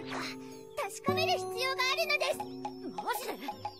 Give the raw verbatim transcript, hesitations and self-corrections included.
確かめる必要があるのです。マジで？